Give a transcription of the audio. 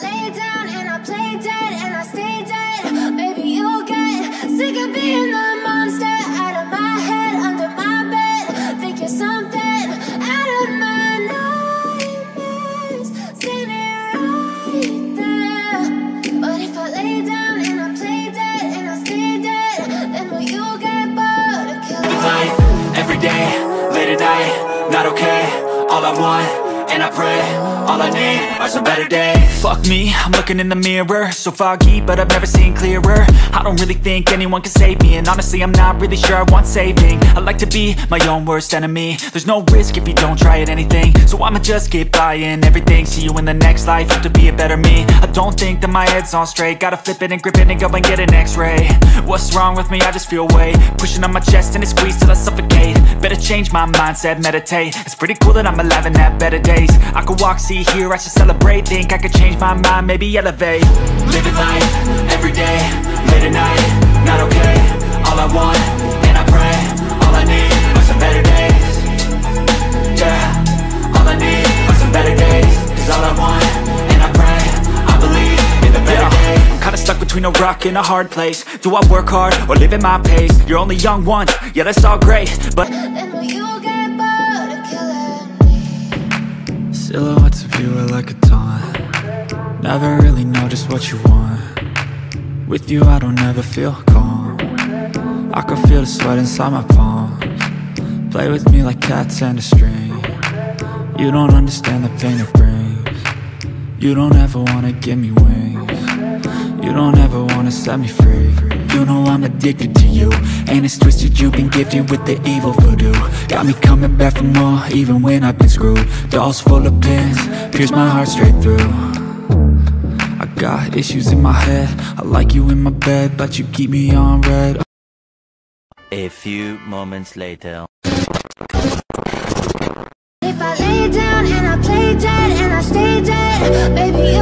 lay down and I play dead and I stay dead, maybe you'll get sick of being the monster out of my head, under my bed. Think you're something out of my nightmares, standing right there. But if I lay down and I play dead and I stay dead, then will you get bored of killing life every day, late at night, not okay. All I want, and I pray, all I need are some better days. Fuck me, I'm looking in the mirror, so foggy, but I've never seen clearer. I don't really think anyone can save me, and honestly I'm not really sure I want saving. I like to be my own worst enemy. There's no risk if you don't try at anything, so I'ma just keep buying everything. See you in the next life, have to be a better me. I don't think that my head's on straight, gotta flip it and grip it and go and get an x-ray. What's wrong with me? I just feel weight pushing on my chest and it squeezes till I suffocate. Better change my mindset, meditate. It's pretty cool that I'm alive and have better days. I could walk, see, hear, I should celebrate. Think I could change my mind, maybe elevate. Living life, every day, late at night, not okay. All I want, and I pray, all I need are some better days. Yeah, all I need are some better days. Cause all I want, and I pray, I believe in the better days. I'm kinda stuck between a rock and a hard place. Do I work hard, or live at my pace? You're only young once, yeah that's all great, but then will you get bored of killing me? silhouettes of you are like a taunt. Never really know just what you want. With you I don't ever feel calm. I can feel the sweat inside my palms. Play with me like cats and a string. You don't understand the pain it brings. You don't ever wanna give me wings. You don't ever wanna set me free. You know I'm addicted to you, and it's twisted, you've been gifted with the evil voodoo. Got me coming back for more, even when I've been screwed. Dolls full of pins, pierce my heart straight through. I got issues in my head, I like you in my bed, but you keep me on red. A few moments later. If I lay down and I play dead and I stay dead, baby